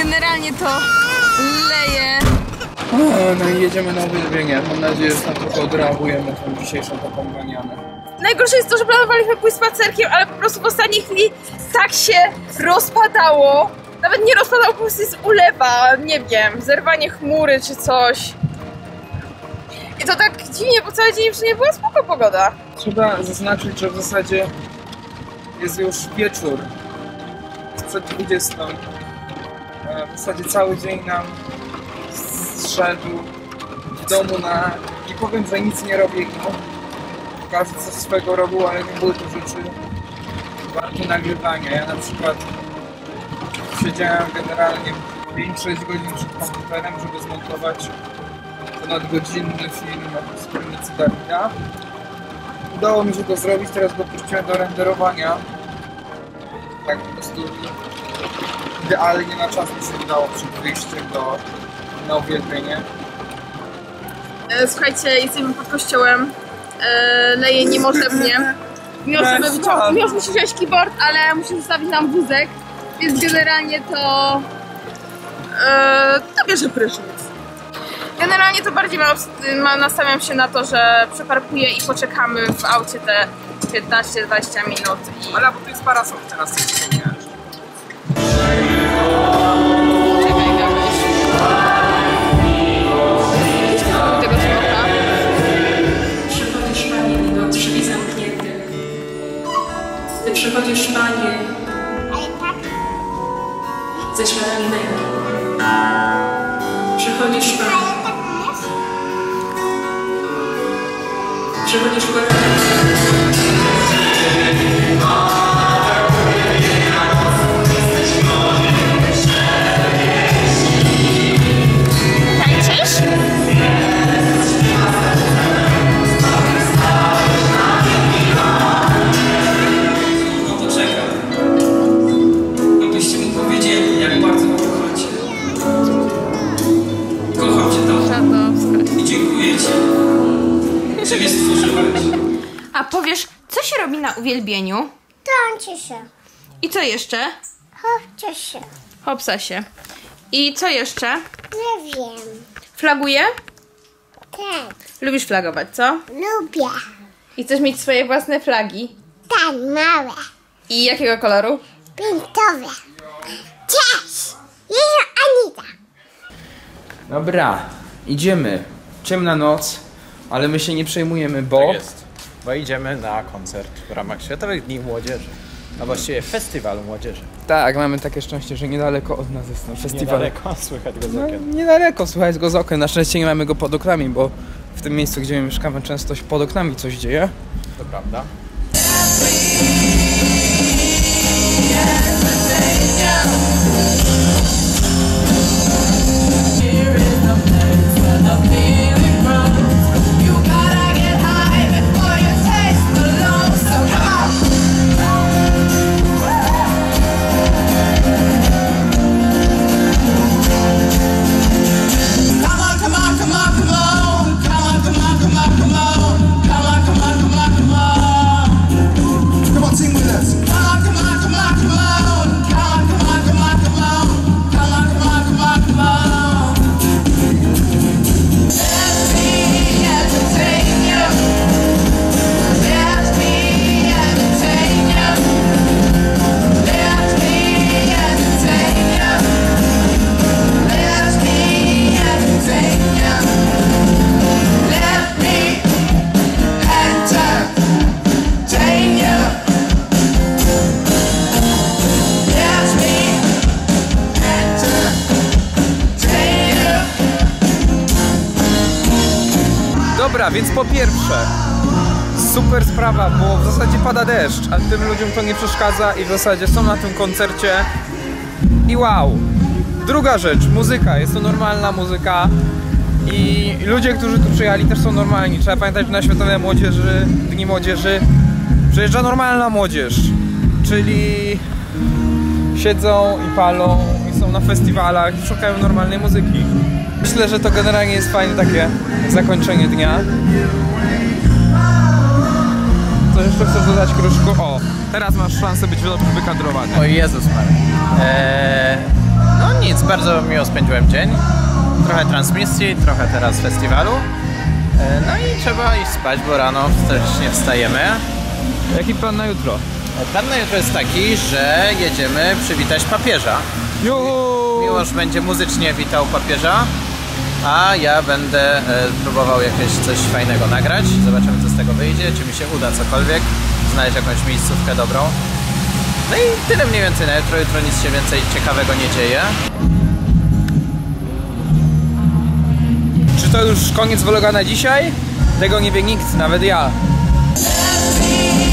generalnie to leje. No i jedziemy na uwielbienie. Mam nadzieję, że tam tylko odreagujemy tą dzisiejszą taką manianę. Najgorsze jest to, że planowaliśmy pójść spacerkiem, ale po prostu w ostatniej chwili tak się rozpadało. Nawet nie rozpadało, po prostu jest ulewa, nie wiem, zerwanie chmury czy coś. I to tak dziwnie, bo cały dzień nie była spoko pogoda. Trzeba zaznaczyć, że w zasadzie jest już wieczór. Jest przed 20. W zasadzie cały dzień nam zszedł w domu na... Nie powiem, że nic nie robię, no. Każdy coś swego robił, ale nie były to rzeczy warte nagrywania. Ja na przykład siedziałem generalnie 5-6 godzin przed komputerem, żeby zmontować ponadgodzinny film z Piwnicy Dawida. Udało mi się to zrobić, teraz go puściłem do renderowania. Tak po prostu idealnie na czas mi się udało przed wyjściem na uwielbienie. Słuchajcie, jesteśmy pod kościołem. Leje niemożebnie. Miło mi się wziąć keyboard, ale muszę zostawić nam wózek. Więc generalnie to bierze prysznic. Generalnie to bardziej nastawiam się na to, że przeparkuję i poczekamy w aucie te 15-20 minut. Ale bo to jest parasol teraz, co wspomniałeś. Czekaj, dałeś. Tego smoka. Przychodzisz, Panie, mimo drzwi zamkniętych. Ty przychodzisz, Panie, ze śladami męki. Przychodzisz, Panie. Przychodzisz, Panie. A powiesz, co się robi na uwielbieniu? Tańczy się. I co jeszcze? Chodźcie się. Hopsa się. I co jeszcze? Nie wiem. Flaguje? Tak. Lubisz flagować, co? Lubię. I chcesz mieć swoje własne flagi? Tak, małe. I jakiego koloru? Pintowe. Cześć! Jestem Anita. Dobra, idziemy. Ciemna noc, ale my się nie przejmujemy, bo... Tak jest. Bo idziemy na koncert w ramach Światowych Dni Młodzieży. A właściwie Festiwalu Młodzieży. Tak, mamy takie szczęście, że niedaleko od nas jest ten festiwal. Niedaleko, słychać go z okien. No, niedaleko, słuchaj go z okien. Na szczęście nie mamy go pod oknami, bo w tym miejscu, gdzie mieszkamy, często się pod oknami coś dzieje. To prawda. Dobra, więc po pierwsze, super sprawa, bo w zasadzie pada deszcz, a tym ludziom to nie przeszkadza i w zasadzie są na tym koncercie i wow. Druga rzecz, muzyka, jest to normalna muzyka i ludzie, którzy tu przyjechali, też są normalni. Trzeba pamiętać, że na Światowe Dni Młodzieży przyjeżdża normalna młodzież, czyli siedzą i palą i są na festiwalach i szukają normalnej muzyki. Myślę, że to generalnie jest fajne takie zakończenie dnia. Co jeszcze chcesz dodać, Kruszku? O, teraz masz szansę być wykadrowany. O Jezus Maria. No nic, bardzo miło spędziłem dzień. Trochę transmisji, trochę teraz festiwalu. No i trzeba iść spać, bo rano wstecznie wstajemy. Jaki plan na jutro? Plan na jutro jest taki, że jedziemy przywitać papieża. Juhu! Miłosz będzie muzycznie witał papieża, a ja będę próbował jakieś coś fajnego nagrać. Zobaczymy, co z tego wyjdzie, czy mi się uda cokolwiek, znaleźć jakąś miejscówkę dobrą. No i tyle mniej więcej na jutro. Jutro nic się więcej ciekawego nie dzieje. Czy to już koniec vloga na dzisiaj? Tego nie wie nikt, nawet ja.